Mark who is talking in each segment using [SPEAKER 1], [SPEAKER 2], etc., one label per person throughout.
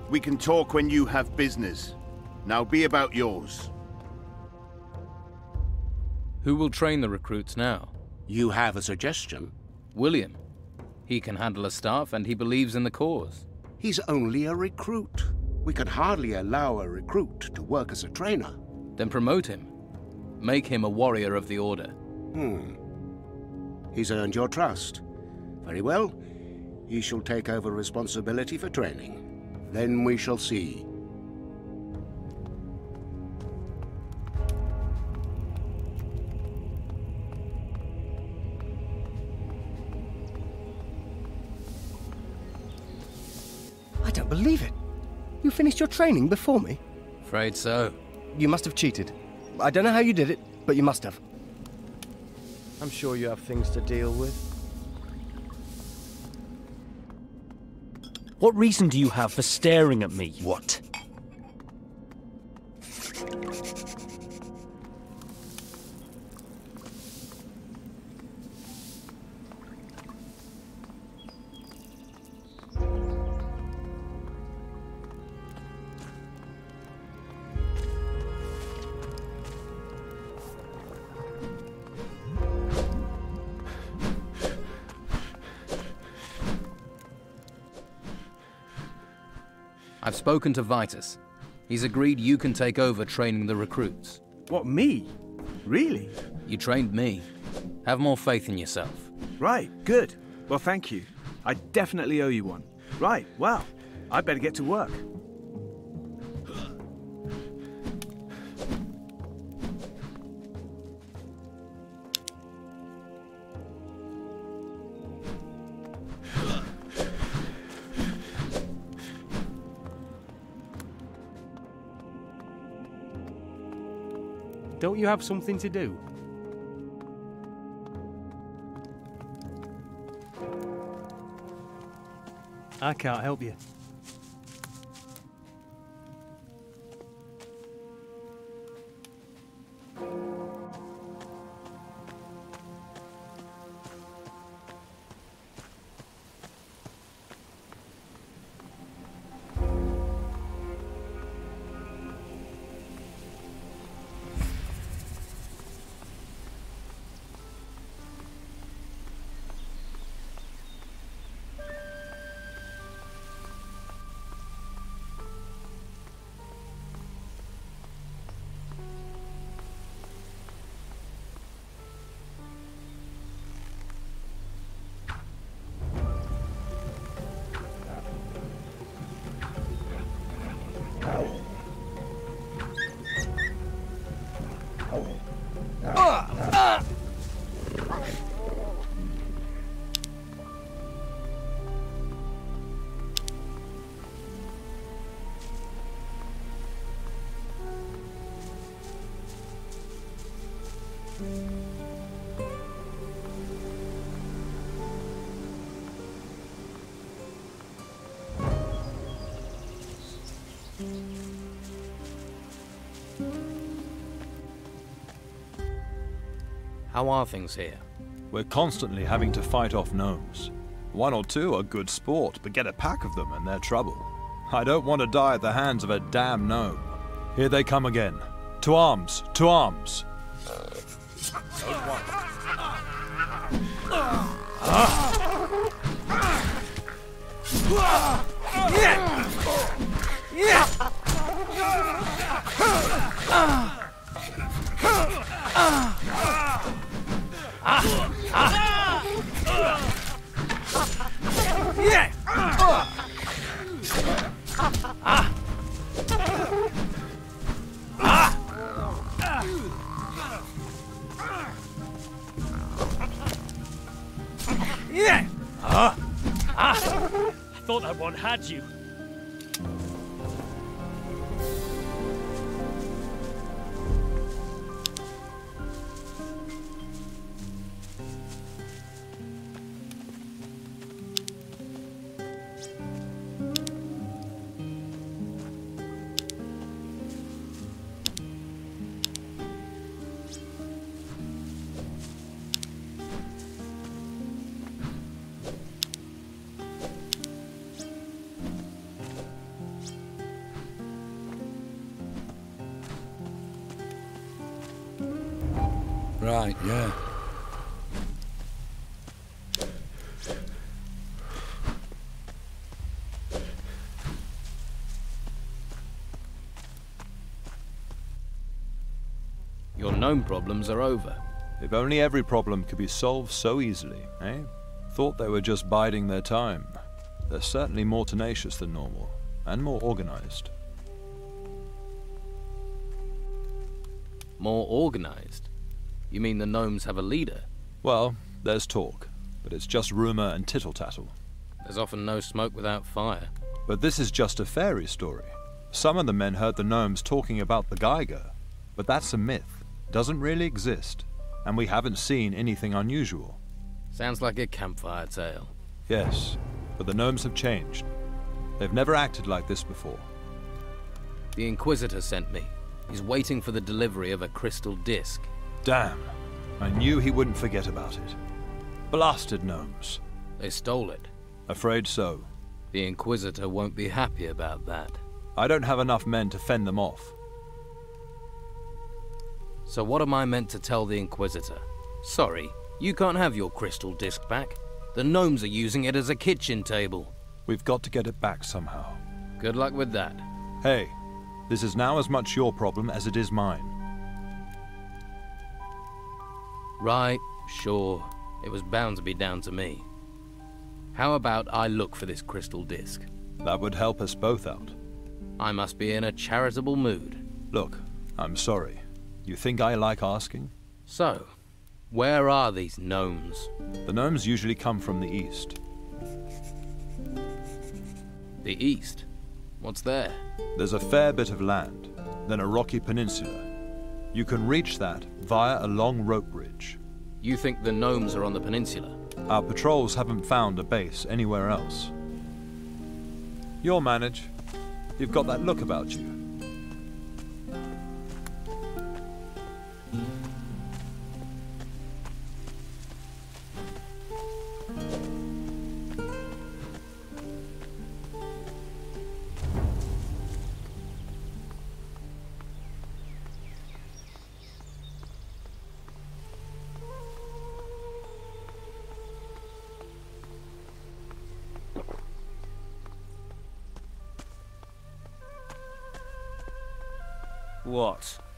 [SPEAKER 1] We can talk when you have business. Now be about yours.
[SPEAKER 2] Who will train the recruits now?
[SPEAKER 3] You have a suggestion?
[SPEAKER 2] William. He can handle a staff and he believes in the cause.
[SPEAKER 3] He's only a recruit. We can hardly allow a recruit to work as a trainer.
[SPEAKER 2] Then promote him. Make him a warrior of the Order.
[SPEAKER 3] He's earned your trust. Very well. He shall take over responsibility for training. Then we shall see.
[SPEAKER 4] I don't believe it. You finished your training before me?
[SPEAKER 2] Afraid so.
[SPEAKER 4] You must have cheated. I don't know how you did it, but you must have.
[SPEAKER 5] I'm sure you have things to deal with.
[SPEAKER 6] What reason do you have for staring at me?
[SPEAKER 4] What?
[SPEAKER 2] I've spoken to Vitus. He's agreed you can take over training the recruits.
[SPEAKER 5] What, me? Really?
[SPEAKER 2] You trained me. Have more faith in yourself.
[SPEAKER 5] Right, good. Well, thank you. I definitely owe you one. Right, well, I better get to work.
[SPEAKER 6] Don't you have something to do?
[SPEAKER 5] I can't help you.
[SPEAKER 2] How are things here?
[SPEAKER 7] We're constantly having to fight off gnomes. One or two are good sport, but get a pack of them and they're trouble. I don't want to die at the hands of a damn gnome. Here they come again. To arms! To arms!
[SPEAKER 6] I thought that one had you.
[SPEAKER 8] Right, yeah.
[SPEAKER 2] Your gnome problems are over.
[SPEAKER 7] If only every problem could be solved so easily, eh? Thought they were just biding their time. They're certainly more tenacious than normal, and more organized.
[SPEAKER 2] More organized? You mean the gnomes have a leader?
[SPEAKER 7] Well, there's talk, but it's just rumor and tittle-tattle.
[SPEAKER 2] There's often no smoke without fire.
[SPEAKER 7] But this is just a fairy story. Some of the men heard the gnomes talking about the Geiger, but that's a myth. Doesn't really exist, and we haven't seen anything unusual.
[SPEAKER 2] Sounds like a campfire tale.
[SPEAKER 7] Yes, but the gnomes have changed. They've never acted like this before.
[SPEAKER 2] The Inquisitor sent me. He's waiting for the delivery of a crystal disc.
[SPEAKER 7] Damn, I knew he wouldn't forget about it. Blasted gnomes.
[SPEAKER 2] They stole it.
[SPEAKER 7] Afraid so.
[SPEAKER 2] The Inquisitor won't be happy about that.
[SPEAKER 7] I don't have enough men to fend them off.
[SPEAKER 2] So what am I meant to tell the Inquisitor? Sorry, you can't have your crystal disc back. The gnomes are using it as a kitchen table.
[SPEAKER 7] We've got to get it back somehow.
[SPEAKER 2] Good luck with that.
[SPEAKER 7] Hey, this is now as much your problem as it is mine.
[SPEAKER 2] Right, sure. It was bound to be down to me. How about I look for this crystal disc?
[SPEAKER 7] That would help us both out.
[SPEAKER 2] I must be in a charitable mood.
[SPEAKER 7] Look, I'm sorry. You think I like asking?
[SPEAKER 2] So, where are these gnomes?
[SPEAKER 7] The gnomes usually come from the east.
[SPEAKER 2] The east? What's there?
[SPEAKER 7] There's a fair bit of land, then a rocky peninsula. You can reach that via a long rope bridge.
[SPEAKER 2] You think the gnomes are on the peninsula?
[SPEAKER 7] Our patrols haven't found a base anywhere else. You'll manage. You've got that look about you.
[SPEAKER 6] What?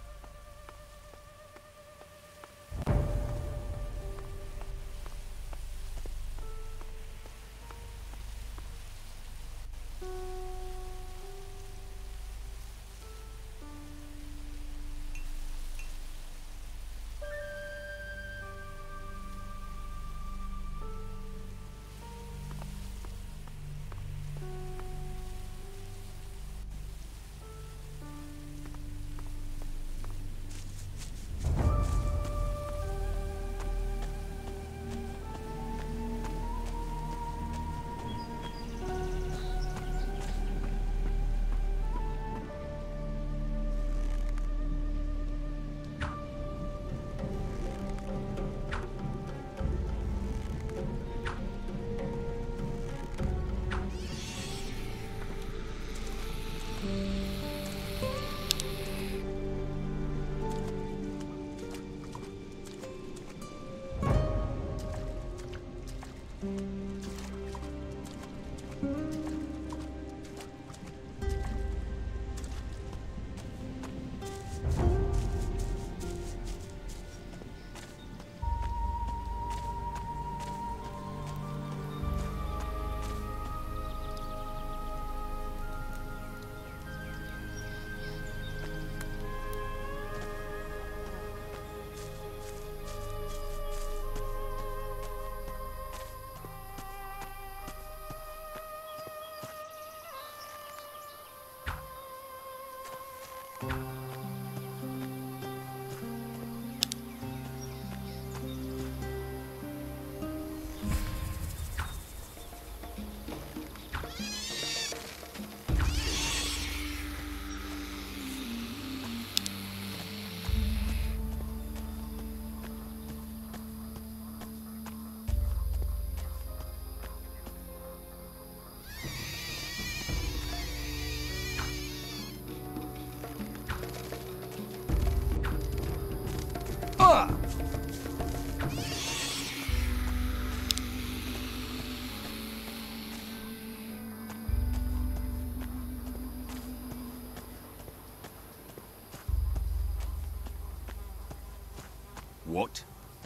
[SPEAKER 1] What?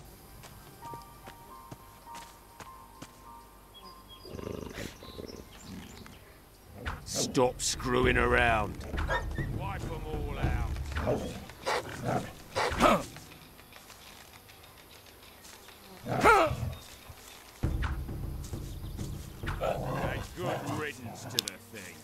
[SPEAKER 1] Stop screwing around. Wipe them all out. A good riddance to the thing.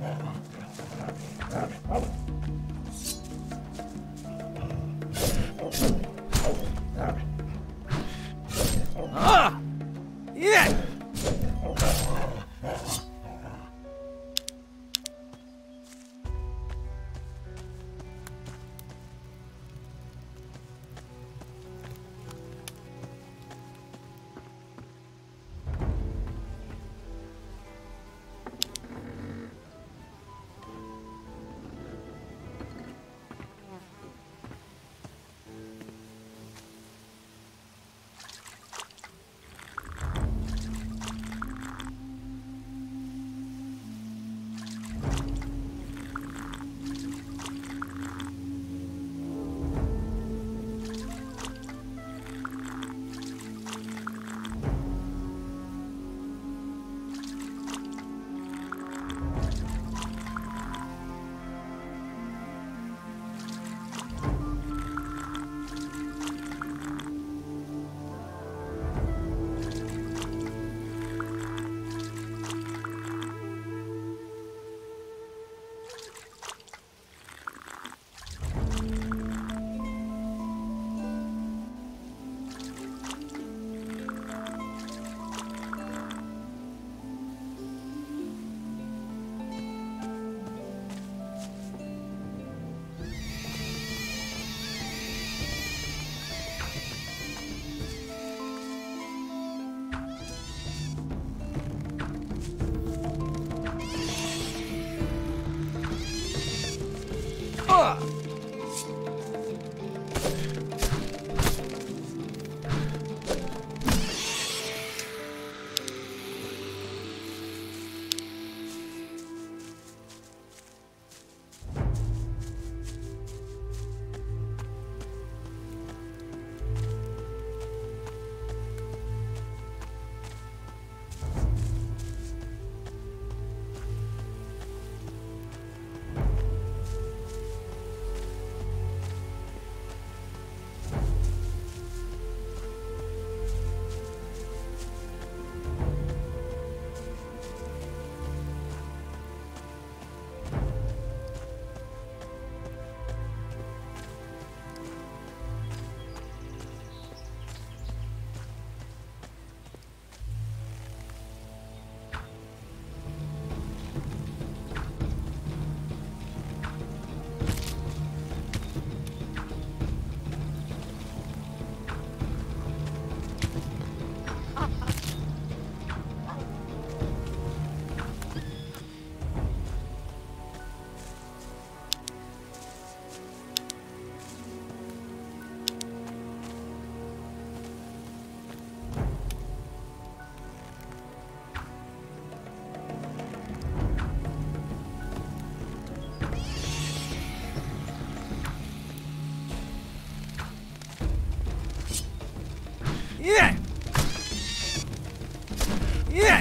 [SPEAKER 2] Ah! Yeah! Yeah! Yeah!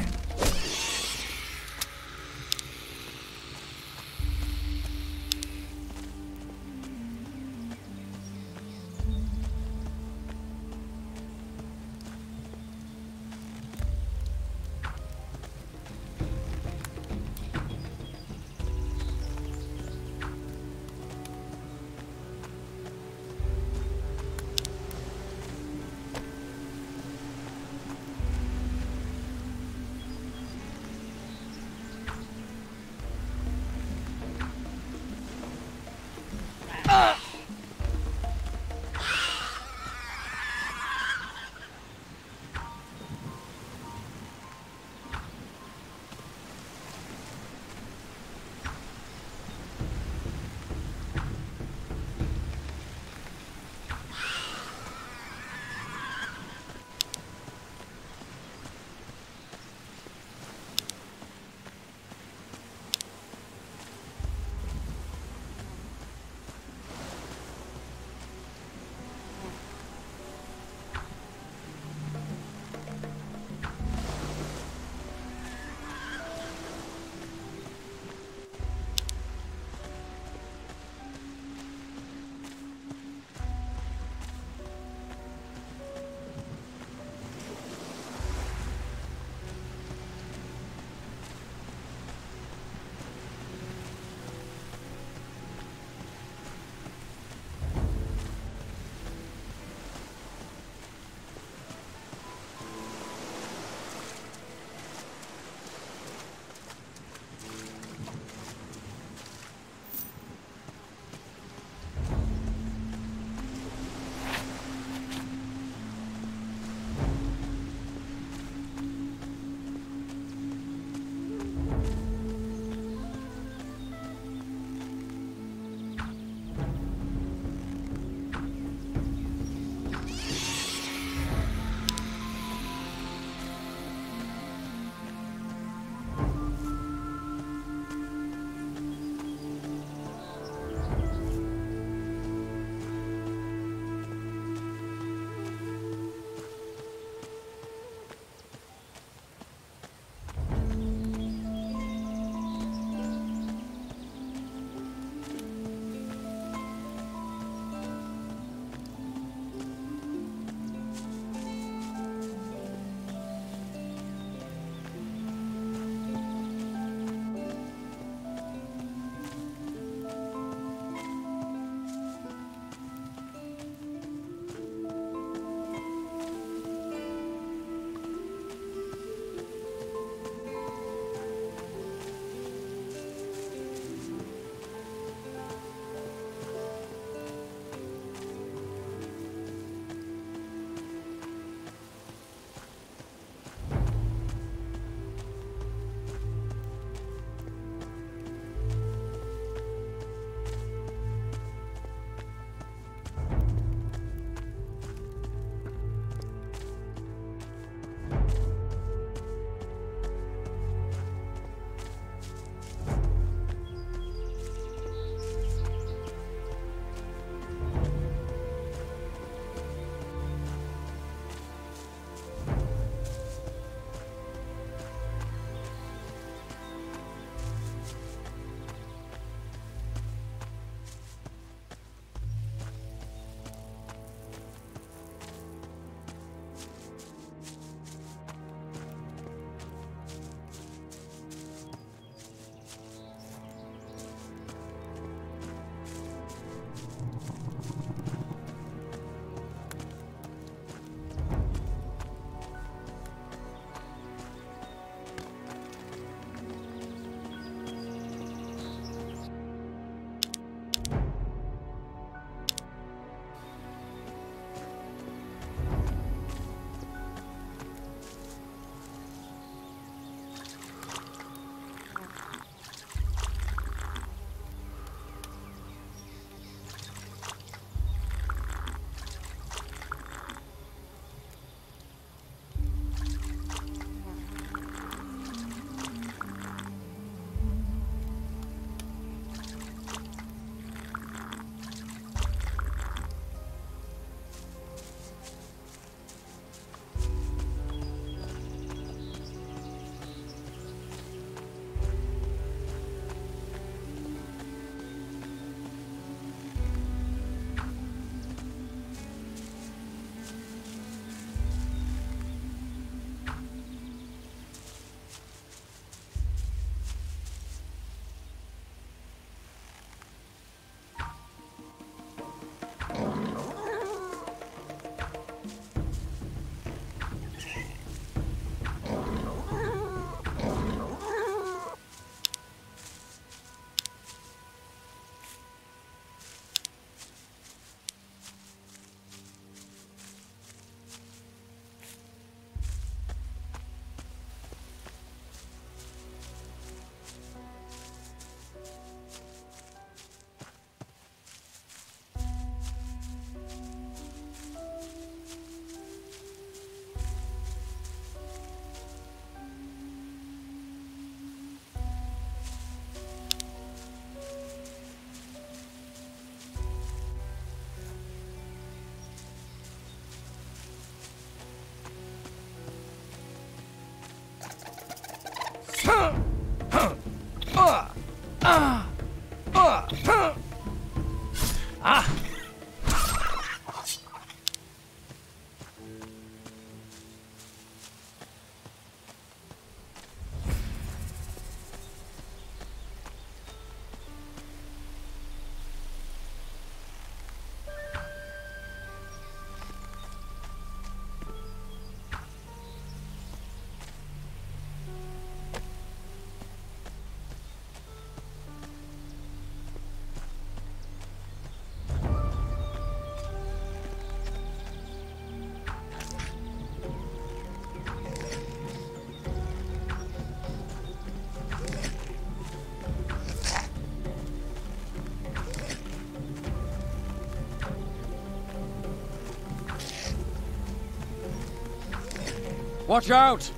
[SPEAKER 8] Watch out!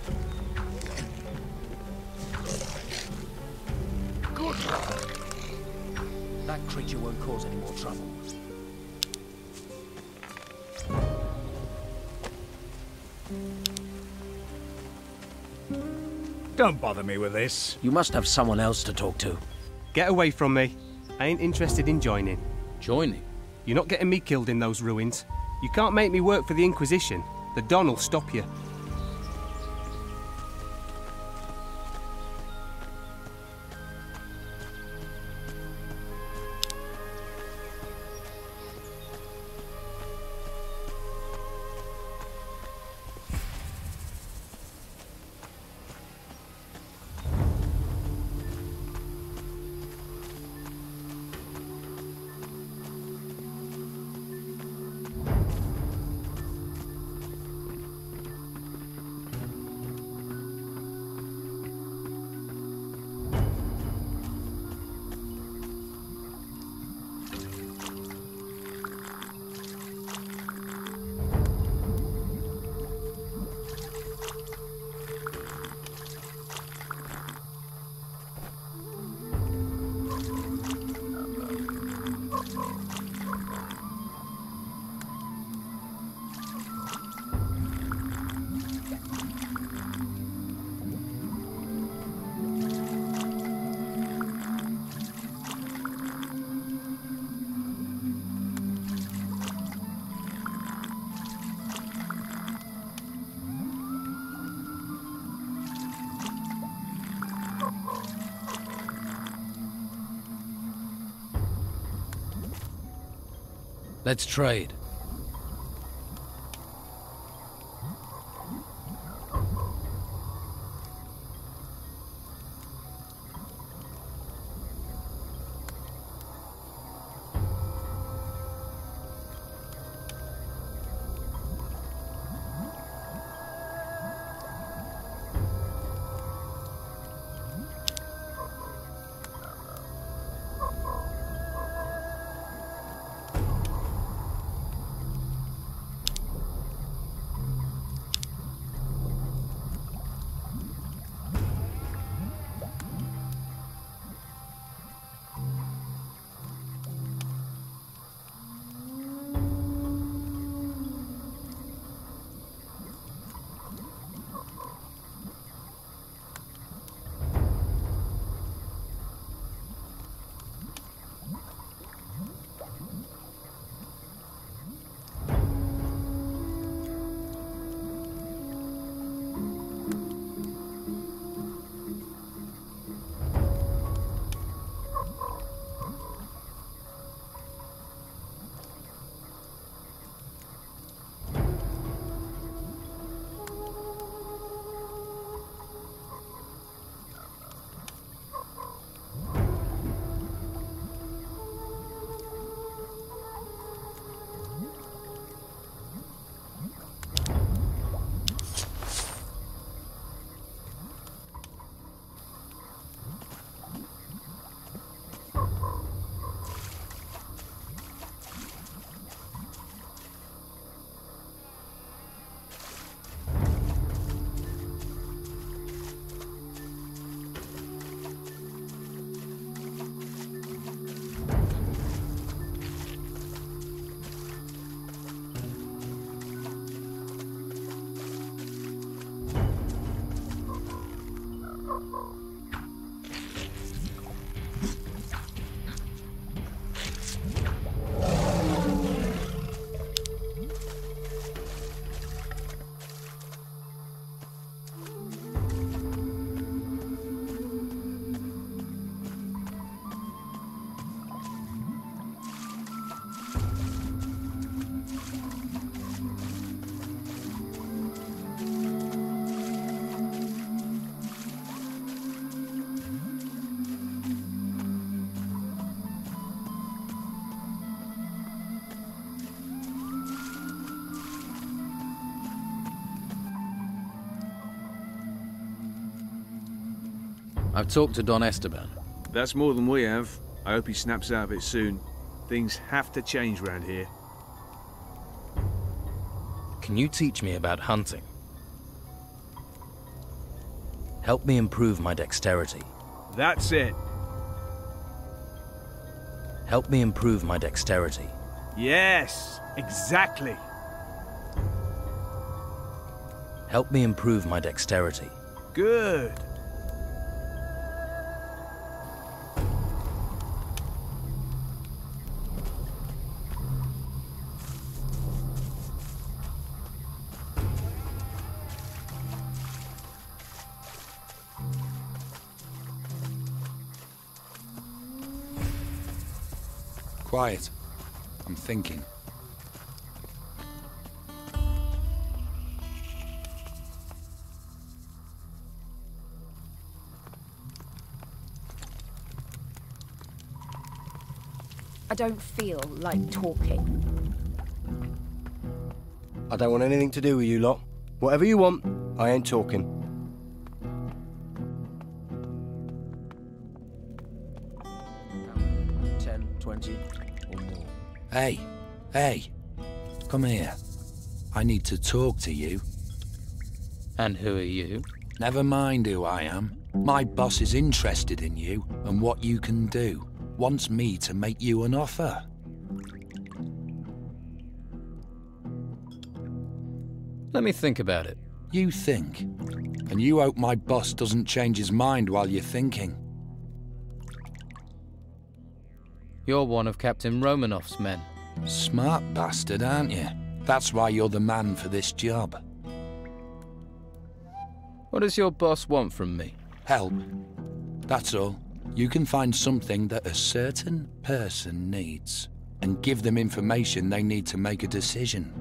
[SPEAKER 4] Good. That creature won't cause any more trouble.
[SPEAKER 9] Don't bother me with this.
[SPEAKER 4] You must have someone else to talk to.
[SPEAKER 10] Get away from me. I ain't interested in joining.
[SPEAKER 2] Joining?
[SPEAKER 10] You're not getting me killed in those ruins. You can't make me work for the Inquisition. The Don will stop you.
[SPEAKER 2] Let's trade. I've talked to Don Esteban.
[SPEAKER 5] That's more than we have. I hope he snaps out of it soon. Things have to change round here.
[SPEAKER 2] Can you teach me about hunting? Help me improve my dexterity.
[SPEAKER 5] That's it.
[SPEAKER 2] Help me improve my dexterity.
[SPEAKER 5] Yes, exactly.
[SPEAKER 2] Help me improve my dexterity.
[SPEAKER 5] Good.
[SPEAKER 8] Quiet. I'm thinking.
[SPEAKER 11] I don't feel like talking.
[SPEAKER 4] I don't want anything to do with you lot. Whatever you want, I ain't talking.
[SPEAKER 8] 10, 20, or more. Hey, come here. I need to talk to you.
[SPEAKER 2] And who are you?
[SPEAKER 8] Never mind who I am. My boss is interested in you and what you can do. Wants me to make you an offer.
[SPEAKER 2] Let me think about it.
[SPEAKER 8] You think. And you hope my boss doesn't change his mind while you're thinking.
[SPEAKER 2] You're one of Captain Romanoff's men.
[SPEAKER 8] Smart bastard, aren't you? That's why you're the man for this job.
[SPEAKER 2] What does your boss want from me?
[SPEAKER 8] Help. That's all. You can find something that a certain person needs and give them information they need to make a decision.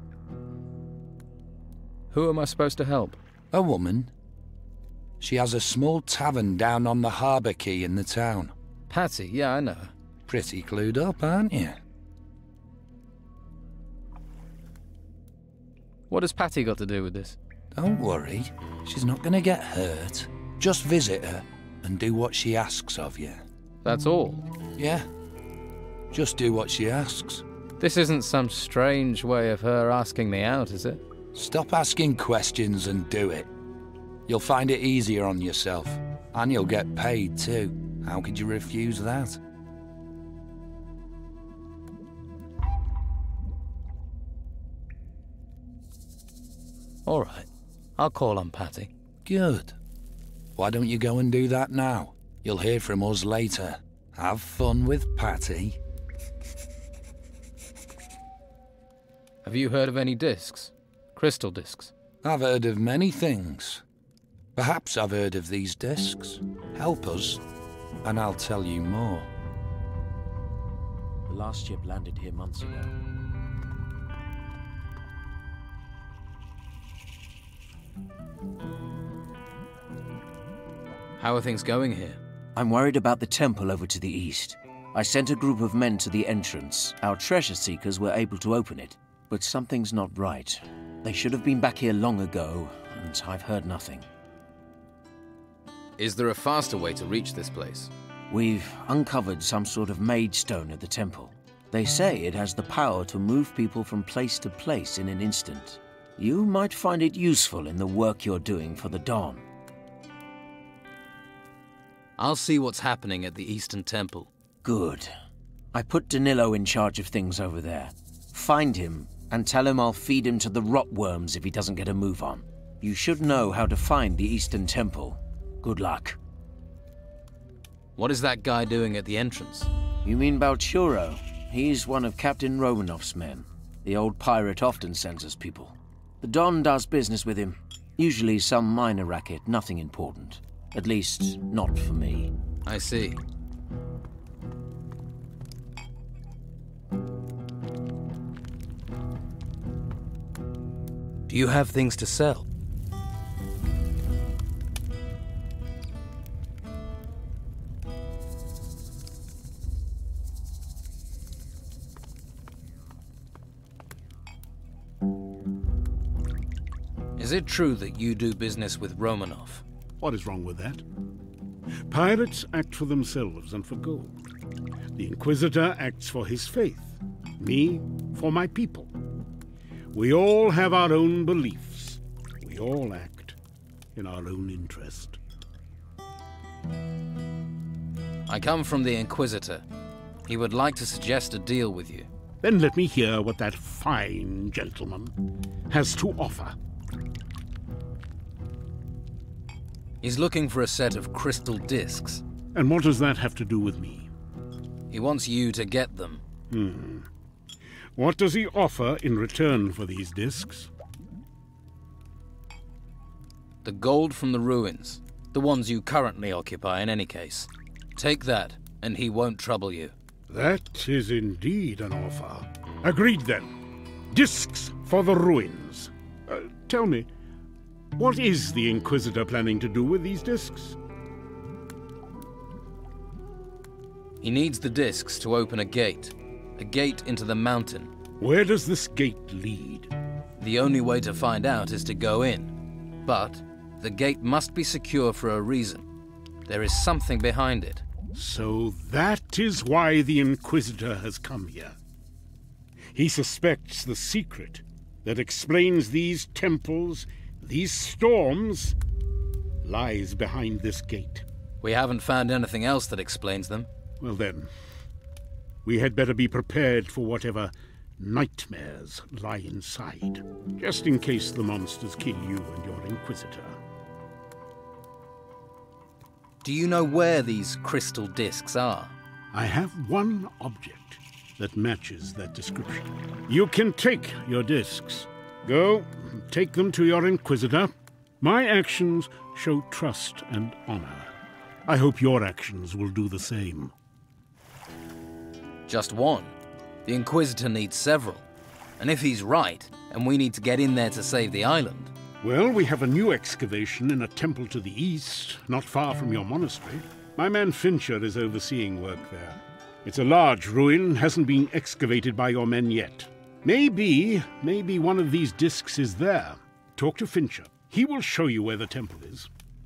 [SPEAKER 2] Who am I supposed to help?
[SPEAKER 8] A woman. She has a small tavern down on the harbour quay in the town.
[SPEAKER 2] Patty, yeah, I know her.
[SPEAKER 8] Pretty clued up, aren't you?
[SPEAKER 2] What has Patty got to do with this?
[SPEAKER 8] Don't worry. She's not going to get hurt. Just visit her and do what she asks of you.
[SPEAKER 2] That's all?
[SPEAKER 8] Yeah. Just do what she asks.
[SPEAKER 2] This isn't some strange way of her asking me out, is it?
[SPEAKER 8] Stop asking questions and do it. You'll find it easier on yourself. And you'll get paid too. How could you refuse that?
[SPEAKER 2] All right. I'll call on Patty.
[SPEAKER 8] Good. Why don't you go and do that now? You'll hear from us later. Have fun with Patty.
[SPEAKER 2] Have you heard of any discs? Crystal discs?
[SPEAKER 8] I've heard of many things. Perhaps I've heard of these discs. Help us, and I'll tell you more.
[SPEAKER 12] The last ship landed here months ago.
[SPEAKER 2] How are things going here?
[SPEAKER 12] I'm worried about the temple over to the east. I sent a group of men to the entrance. Our treasure seekers were able to open it. But something's not right. They should have been back here long ago, and I've heard nothing.
[SPEAKER 2] Is there a faster way to reach this place?
[SPEAKER 12] We've uncovered some sort of mage stone at the temple. They say it has the power to move people from place to place in an instant. You might find it useful in the work you're doing for the Dawn.
[SPEAKER 2] I'll see what's happening at the Eastern Temple.
[SPEAKER 12] Good. I put Danilo in charge of things over there. Find him and tell him I'll feed him to the rotworms if he doesn't get a move on. You should know how to find the Eastern Temple. Good luck.
[SPEAKER 2] What is that guy doing at the entrance?
[SPEAKER 12] You mean Balchuro? He's one of Captain Romanoff's men. The old pirate often sends us people. The Don does business with him. Usually some minor racket, nothing important. At least, not for me.
[SPEAKER 2] I see. Do you have things to sell? Is it true that you do business with Romanoff?
[SPEAKER 3] What is wrong with that?
[SPEAKER 13] Pirates act for themselves and for gold. The Inquisitor acts for his faith. Me, for my people. We all have our own beliefs. We all act in our own interest.
[SPEAKER 2] I come from the Inquisitor. He would like to suggest a deal with you.
[SPEAKER 13] Then let me hear what that fine gentleman has to offer.
[SPEAKER 2] He's looking for a set of crystal discs.
[SPEAKER 13] And what does that have to do with me?
[SPEAKER 2] He wants you to get them.
[SPEAKER 13] What does he offer in return for these discs?
[SPEAKER 2] The gold from the ruins. The ones you currently occupy in any case. Take that, and he won't trouble you.
[SPEAKER 13] That is indeed an offer. Agreed then. Discs for the ruins. Tell me, what is the Inquisitor planning to do with these discs?
[SPEAKER 2] He needs the discs to open a gate into the mountain.
[SPEAKER 13] Where does this gate lead?
[SPEAKER 2] The only way to find out is to go in. But the gate must be secure for a reason. There is something behind it.
[SPEAKER 13] So that is why the Inquisitor has come here. He suspects the secret that explains these temples, these storms, lies behind this gate.
[SPEAKER 2] We haven't found anything else that explains them.
[SPEAKER 13] Well then, we had better be prepared for whatever nightmares lie inside, just in case the monsters kill you and your Inquisitor.
[SPEAKER 2] Do you know where these crystal discs are?
[SPEAKER 13] I have one object that matches that description. You can take your discs. Go, take them to your Inquisitor. My actions show trust and honor. I hope your actions will do the same.
[SPEAKER 2] Just one. The Inquisitor needs several. And if he's right, and we need to get in there to save the island...
[SPEAKER 13] Well, we have a new excavation in a temple to the east, not far from your monastery. My man Fincher is overseeing work there. It's a large ruin, hasn't been excavated by your men yet. Maybe one of these discs is there. Talk to Fincher. He will show you where the temple is.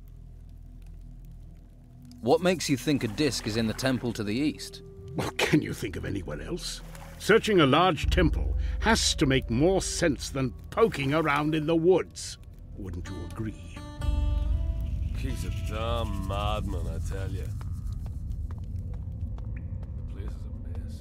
[SPEAKER 2] What makes you think a disc is in the temple to the east?
[SPEAKER 13] Well, can you think of anywhere else? Searching a large temple has to make more sense than poking around in the woods. Wouldn't you agree?
[SPEAKER 14] He's a damn madman, I tell you. The place is a mess.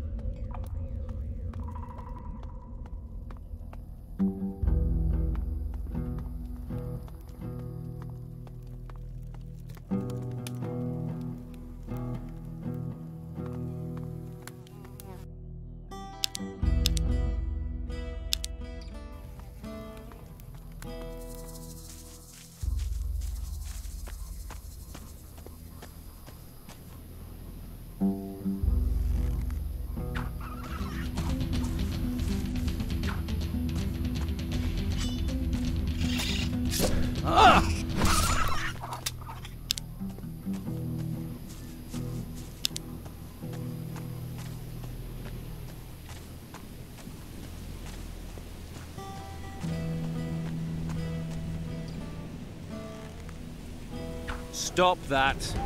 [SPEAKER 6] Stop that.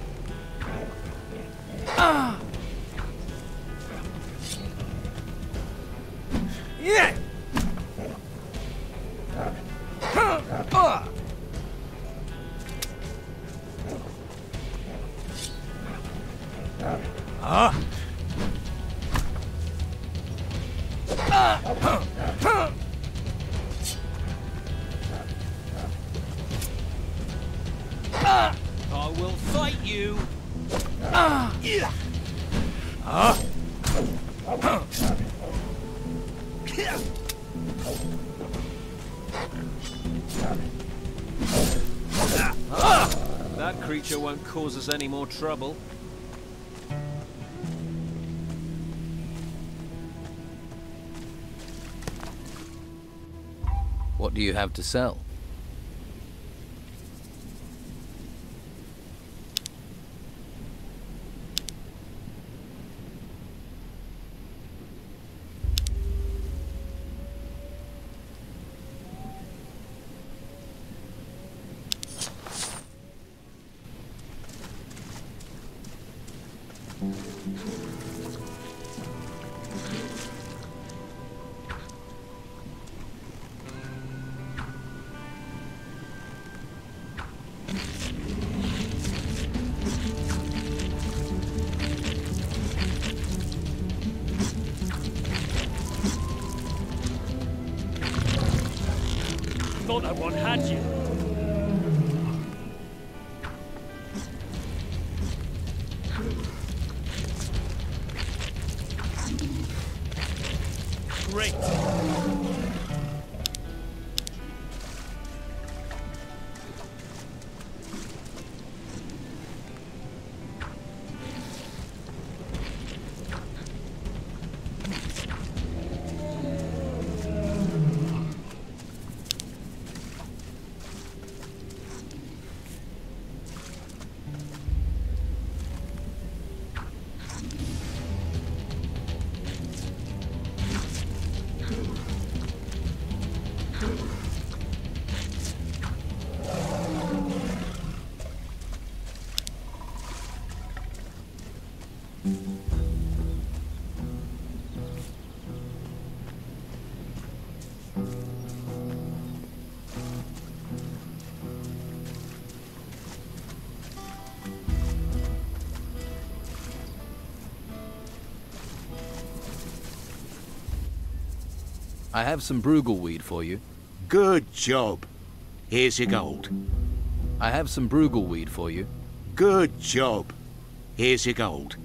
[SPEAKER 14] Yeah!
[SPEAKER 6] I will fight you. That creature won't cause us any more trouble.
[SPEAKER 2] What do you have to sell?
[SPEAKER 15] Thought that one had you. Great.
[SPEAKER 2] I have some Brugelweed for you.
[SPEAKER 3] Good job. Here's your gold.
[SPEAKER 2] I have some Brugelweed for you.
[SPEAKER 3] Good job. Here's your gold.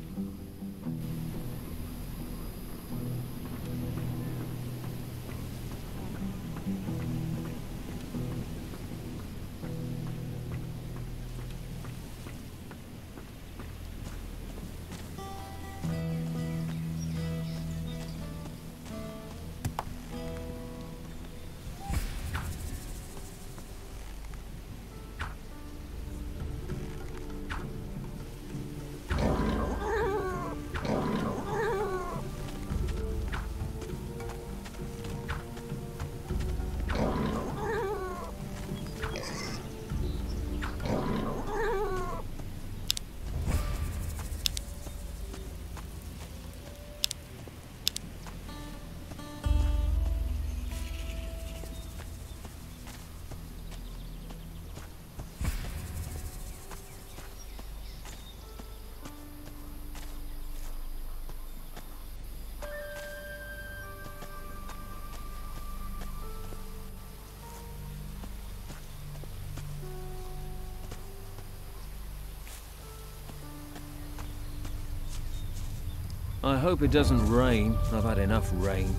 [SPEAKER 6] I hope it doesn't rain. I've had enough rain.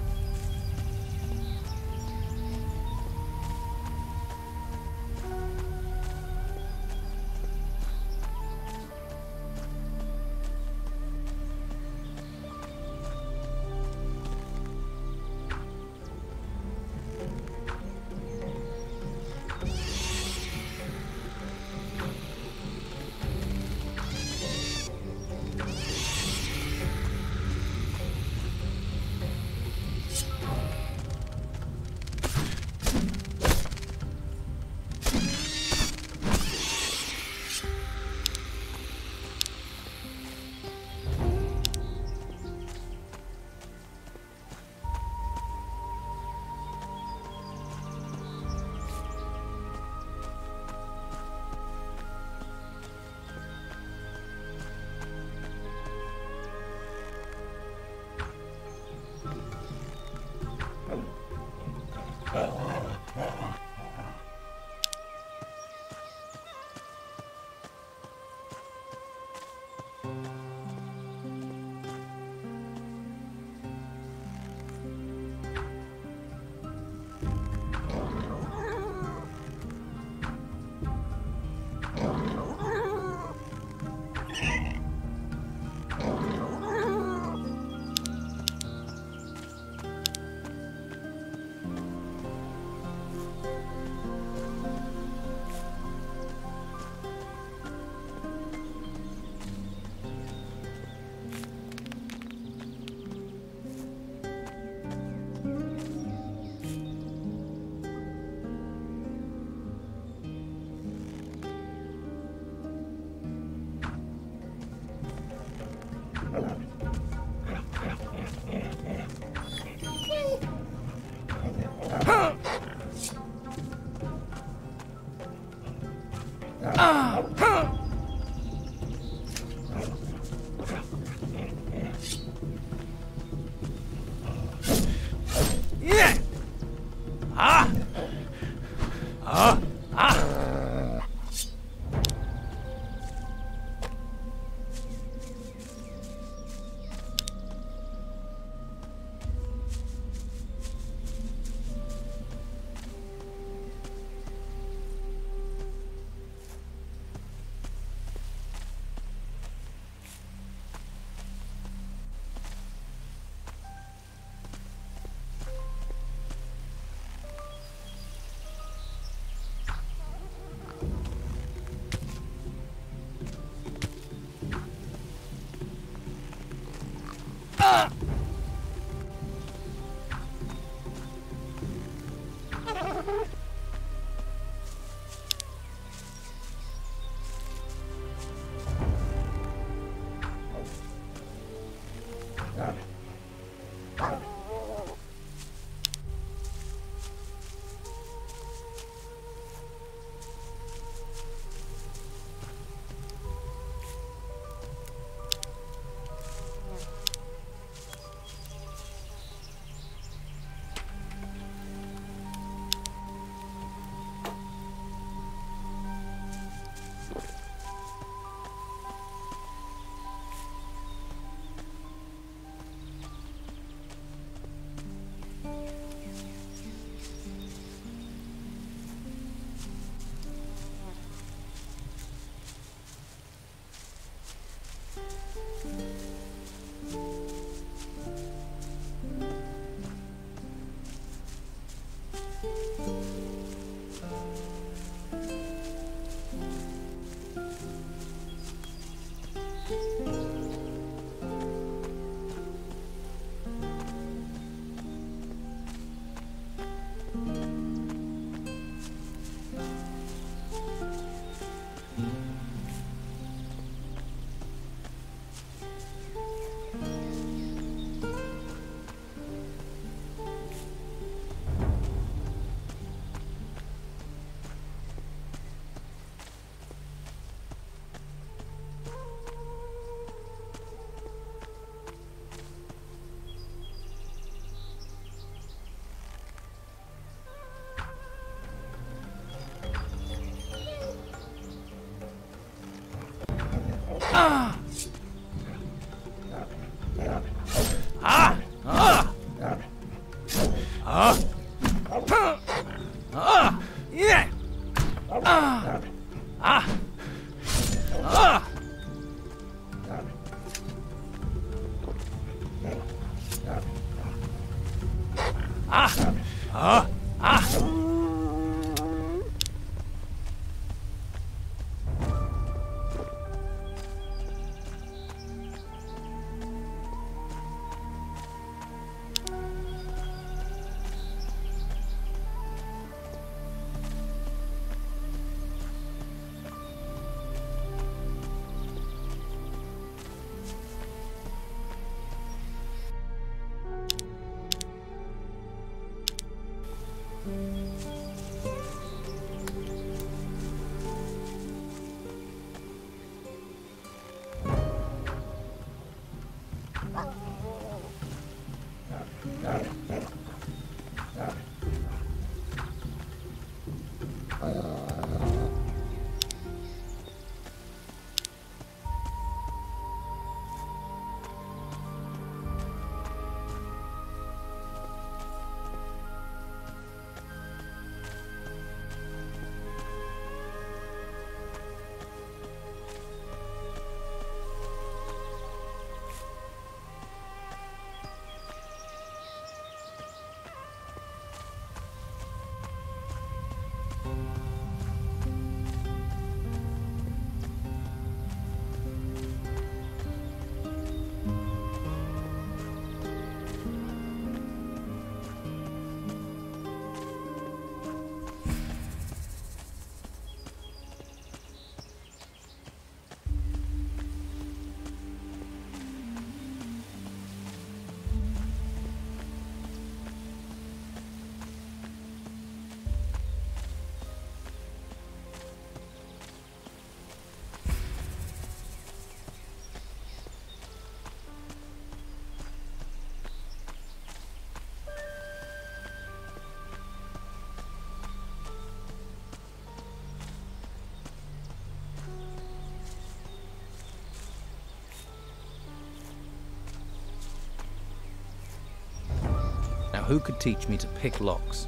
[SPEAKER 2] who could teach me to pick locks.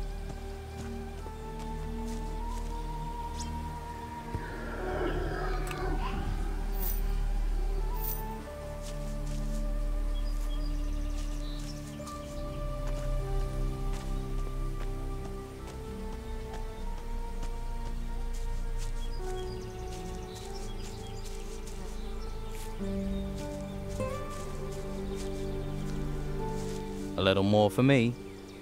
[SPEAKER 2] A little more for me.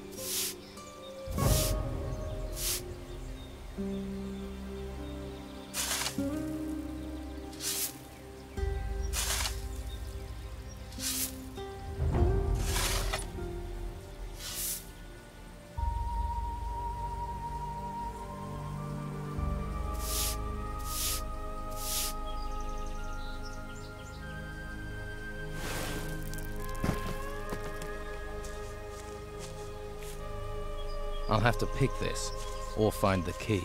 [SPEAKER 2] I'll have to pick this, or find the key.